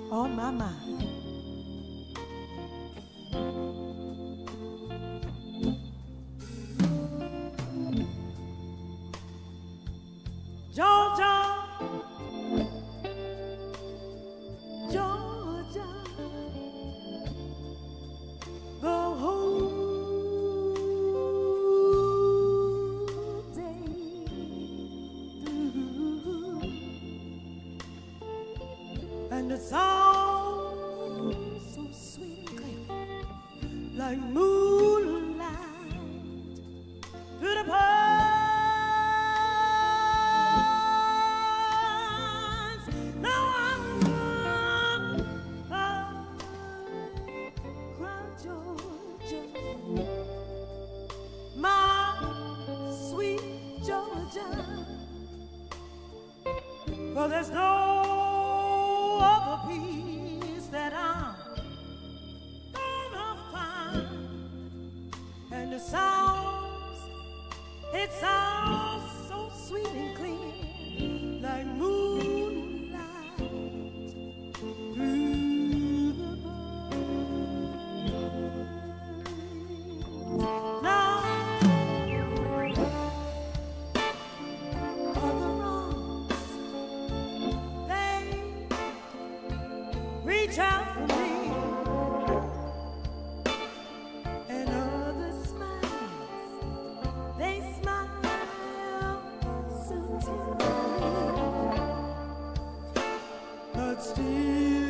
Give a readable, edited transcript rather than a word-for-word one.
on my mind. Georgia, Georgia, the whole day through, and the song so sweet and clear, like moonlight through the pines. Now I'm crying, Georgia, my sweet Georgia, for there's no other peace that I'm gonna find. And the sounds, it sounds so sweet and clean, like moonlight through the pines. Now, other arms, they reach out for me, and other smiles, they smile so tenderly, but still